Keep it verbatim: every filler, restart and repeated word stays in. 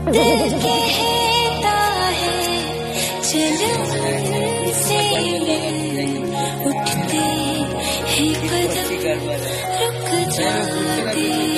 दिल कहता है चलन से उठते हैं कदम रुक जाते